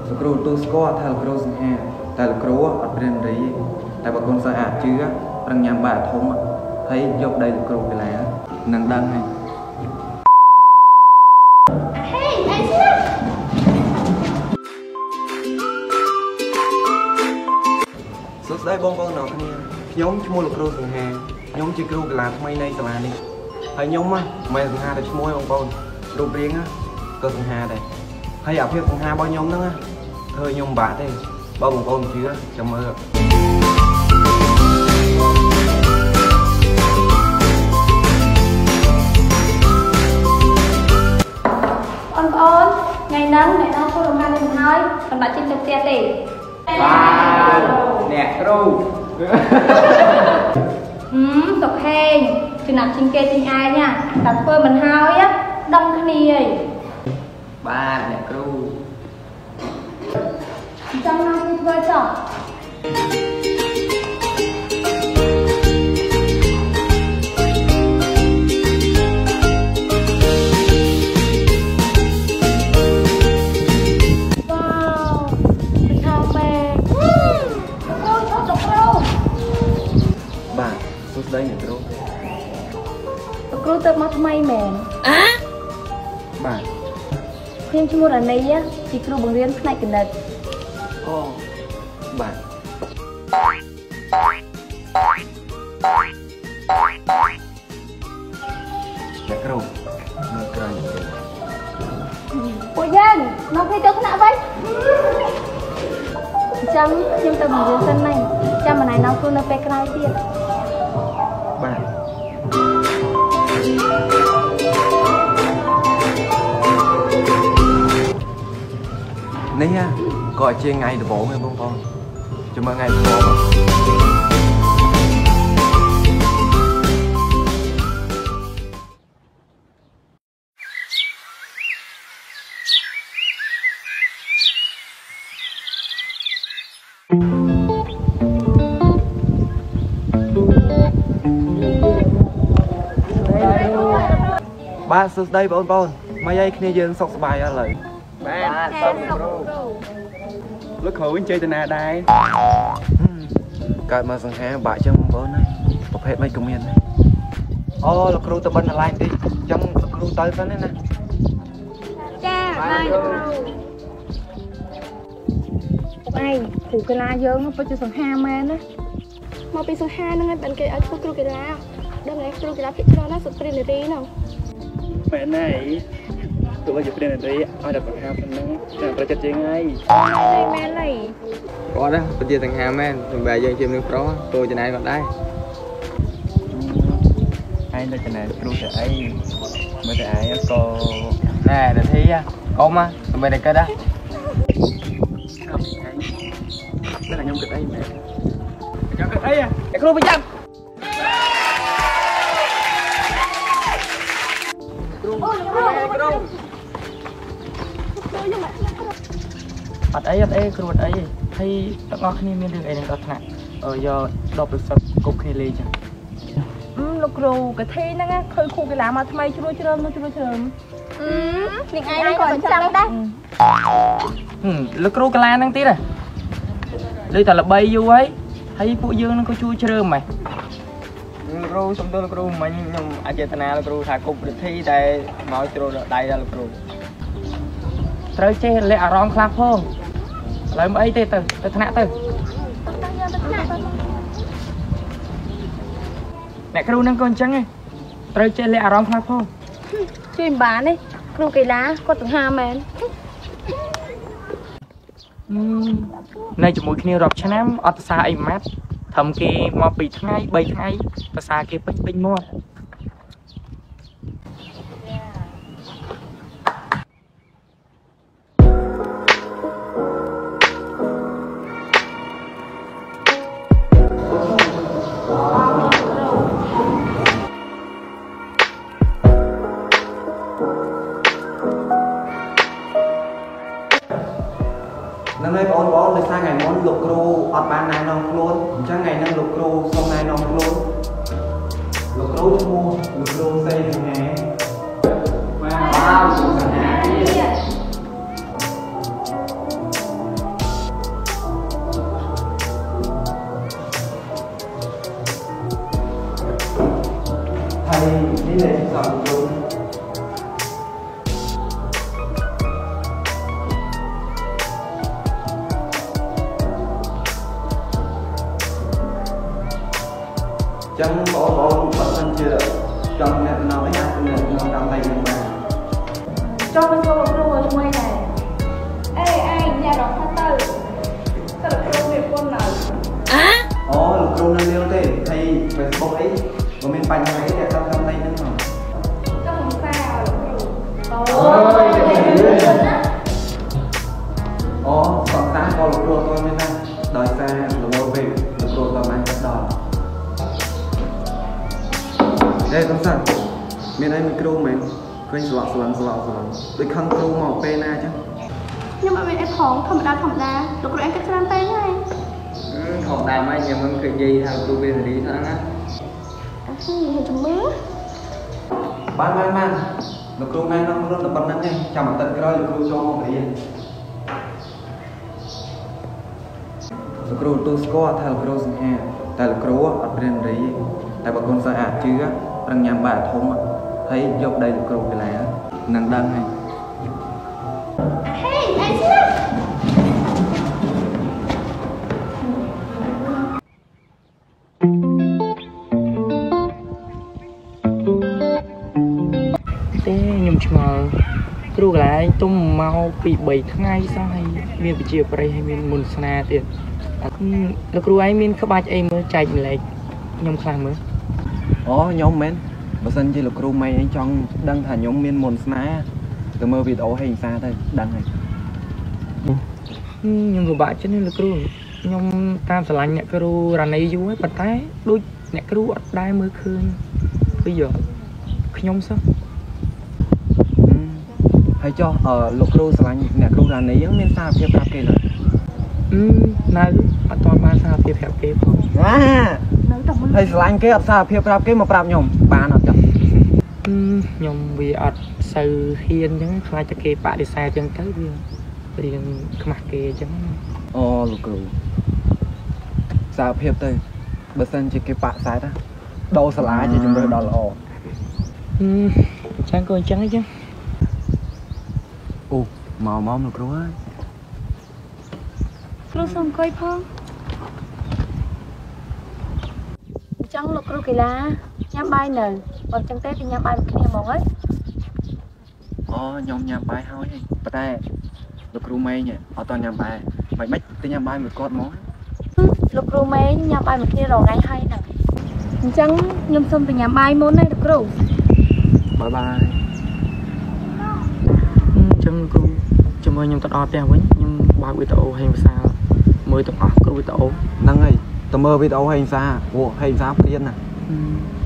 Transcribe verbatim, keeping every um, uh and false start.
លោកគ្រូទូស្គាល់ថាលោកគ្រូសង្ហាតែលោកគ្រូអត់ព្រានរីតែបើកូនសិស្សអាចជឿប្រឹងញ៉ាំបាយធំហើយយកដីលោកគ្រូកីឡានឹងដឹងហើយសួស្តីបងប្អូនទាំងគ្នាខ្ញុំឈ្មោះលោកគ្រូសង្ហាខ្ញុំជាគ្រូកីឡាថ្មីនៃសាលានេះហើយខ្ញុំមិនមែនសង្ហាតែឈ្មោះបងប្អូនរូបរាងក៏សង្ហាដែរហើយអាភាពសង្ហារបស់ខ្ញុំហ្នឹងធ្វើខ្ញុំបាក់ទេបើបងប្អូនជឿចាំមើលបងប្អូនថ្ងៃហ្នឹងអ្នកដល់ធ្វើរំខាននេះមិនហើយសម្រាប់ចេញទៅផ្ទះទេបាទអ្នកគ្រូហឹមសុខេងចំណាប់ជាងគេជាងឯងណាតែធ្វើមិនហើយដឹងគ្នាហើយបាទអ្នកគ្រូចង់ណាគេធ្វើចោះសួស្តីអ្នកគ្រូលោកគ្រូទៅមកថ្មីមែនអ่ะបាទខ្ញុំឈ្មោះរ៉ានីជាគ្រូបង្រៀនផ្នែកគណិតអូបាទអ្នកគ្រូមើលក្រោយពួកយើងមកគ្នាទៅថ្នាក់វិញអញ្ចឹងខ្ញុំទៅបង្រៀនសិនណាចាំម្នាក់ណៅគ្រូនៅពេលក្រោយទៀតបាទនេះក៏ជាថ្ងៃដំបូងទេបងប្អូនចាំមើលថ្ងៃដំបូងបាទសួស្តីបងប្អូនមកយាយគ្នាយើងសុខសប្បាយអត់ឡើយបាទសុខគ្រូលោកគ្រូវិញចេតនាដែរកើតមកសង្ហាបាក់ចឹងបងប្អូនណាប្រភេទមិនក៏មានដែរអូលោកគ្រូទៅបិណ្ឌឡាយបន្តិចចឹងលោកគ្រូទៅសិនណាចាបាទគ្រូអីគ្រូកីឡាយើងពិតជាសង្ហាមែនណាមកពីសង្ហាហ្នឹងឯងបានគេឲ្យធ្វើគ្រូកីឡាដឹងឯងគ្រូកីឡាភាគច្រើនណាសុខព្រាននារីហ្នឹងមែនណាអីទោះបីជាព្រាននារីឲ្យតែបង្ហាប៉ុណ្ណឹងចាំប្រចិត្តជាងហើយមែនហើយគាត់ណាពិតជាសង្ហាមែនសម្រាប់យើងជាមនុស្សប្រុសតួចំណាយគាត់ដែរឯងទៅចំណាយគ្រូទៅអីមើលតែឯងក៏ណែនាធីកុំណាសម្រាប់តែគិតណាខ្ញុំគិតអីមែនខ្ញុំគិតអីតែគ្រូប្រចាំអត់អីអត់អីគ្រូអត់អីហើយទាំងអស់គ្នាមានរឿងអីនឹងដល់ថ្នាក់យកដប់ពិសោធន៍គប់គ្នាលេងចឹងលោកគ្រូកធីហ្នឹងឃើញគ្រូកីឡាមកថ្មីជ្រួលជ្រើមនោះជ្រួលជ្រើមអឺនេះឯងក៏អញ្ចឹងដែរលោកគ្រូកីឡាហ្នឹងទៀតហ៎លើតែល្បីយូរហើយហើយពួកយើងនឹងក៏ជួយជ្រើមហ៎លោកគ្រូសុំទោសលោកគ្រូមិញខ្ញុំអចេតនាលោកគ្រូថាគប់វិធីតែមកជ្រុលដៃដល់លោកគ្រូត្រូវចេះលាក់អារម្មណ៍ខ្លះផងឥឡូវមិនអីទេទៅទៅថ្នាក់ទៅអ្នកគ្រូនឹងក៏អញ្ចឹងឯងត្រូវចេះលាក់អារម្មណ៍ខ្លះផងជួយមិនបានទេគ្រូកីឡាគាត់សង្ហាមែននៅជាមួយគ្នារាប់ឆ្នាំអត់ភាសាអីម៉ាត់ធំគេមកពីថ្ងៃបីថ្ងៃភាសាគេពេញពេញមាត់នៅនេះបងប្អូនដោយសារថ្ងៃមុនលោកគ្រូអត់បានណែនាំខ្លួនអញ្ចឹងថ្ងៃនេះលោកគ្រូសូមណែនាំខ្លួនលោកគ្រូឈ្មោះលោកគ្រូសេសង្ហាបាទសង្ហានេះលេខសំគ្រូចឹងបងប្អូនបើសិនជាចង់អ្នកណោអីអាចទំនាក់ទំនងតាមដៃនឹងបានចង់ទៅលោកគ្រូមួយដែរអេឯងញ៉ាំរកថាទៅទៅលោកគ្រូវាពុននៅអអូលោកគ្រូនៅនេះទេហើយ Facebook អីមិនមានបញ្ហាអីតែតាមតាមដៃនឹងផងចង់មិនសារលោកគ្រូអូអូសង្សារក៏លោកគ្រូអត់មានដែរដោយសាររវល់ពេកលោកគ្រូតាមបានកាត់ដល់តែកំសាន្តមានអីមីក្រូមែនឃើញស្លាក់ស្លន់ស្លោស្លន់ដូចខឹងគ្រូមកពេលណាចឹងខ្ញុំអត់មានអីផងធម្មតាធម្មតាលោកគ្រូឯងគិតច្រើនពេកហើយធម្មតាមកខ្ញុំមិនឃើញនិយាយថាគ្រូវេនរីហ្នឹងណាអឺជំនឿបានបានបានលោកគ្រូណែនាំខ្លួនតែប៉ុណ្្នឹងឯងចាំអាទិត្យក្រោយលោកគ្រូចូលមករៀនលោកគ្រូទូស្គាល់ថាលោកគ្រូសង្ហាតែលោកគ្រូអត់រៀនរីតែបើកូនសិស្សអាចជឿប្រឹងញ៉ាំបាយធំហើយយកដីលោកគ្រូកន្លែនឹងដឹងហើយហេឯងឈ្នះទេខ្ញុំឆ្ងល់គ្រូកន្លែងទុំមកពីបីថ្ងៃសោះហើយមានវិជាប្រិយហើយមានមុនស្នាទៀតលោកគ្រូឯងមានក្បាច់អីមើលចែកម្លែកខ្ញុំខ្លាំងមើលអូខ្ញុំមែនបើសិនជាលោកគ្រូម៉ៃឯងចង់ដឹងថាខ្ញុំមានមុនស្នេហ៍ទៅមើលវីដេអូហេងសាទៅដឹងហើយខ្ញុំពិបាកចិត្តនេះលោកគ្រូខ្ញុំតាមស្រឡាញ់អ្នកគ្រូរ៉ានីយូរហើយប៉ុន្តែដូចអ្នកគ្រូអត់ដែរមើលឃើញពីខ្ញុំសោះ ហើយចុះលោកគ្រូស្រឡាញ់អ្នកគ្រូរ៉ានីហ្នឹងមានសារភាពប្រាប់គេឡើយនៅអត់ទាន់បានសារភាពប្រាប់គេផងណានៅតែមិនហើយស្រឡាញ់គេអត់សារភាពប្រាប់គេមកប្រាប់ខ្ញុំបានអត់ចុះខ្ញុំវាអត់សូវហ៊ានអញ្ចឹងខ្លាចតែគេបដិសេធអញ្ចឹងទៅវារៀងខ្មាស់គេអញ្ចឹងអូលោកគ្រូសារភាពទៅបើសិនជាគេបដិសេធដូរសាលាជាជំរឿនដល់ល្អអញ្ចឹងក៏អញ្ចឹងអញ្ចឹង អូមកមកលោកគ្រូហើយគ្រូសូមអង្គុយផងអញ្ចឹងលោកគ្រូកីឡាញ៉ាំបាយនៅបើអញ្ចឹងទេទៅញ៉ាំបាយមួយគ្នាហ្មងហើយអូខ្ញុំញ៉ាំបាយហើយប៉ុន្តែលោកគ្រូម៉េងអត់តញ៉ាំបាយមិនមិនទៅញ៉ាំបាយមួយគាត់ហ្មងលោកគ្រូម៉េងញ៉ាំបាយមួយគ្នារងថ្ងៃហើយហ្នឹងអញ្ចឹងខ្ញុំសូមទៅញ៉ាំបាយមុនណាលោកគ្រូបាយបាយចឹងគ្រូជំនួយខ្ញុំទៅដល់ផ្ទះវិញខ្ញុំបើកវីដេអូហេងភាសាមើលទាំងអស់គ្រូវីដេអូហ្នឹងហើយទៅមើលវីដេអូហេងសាព្រោះហេងសាព្រៀនណាអ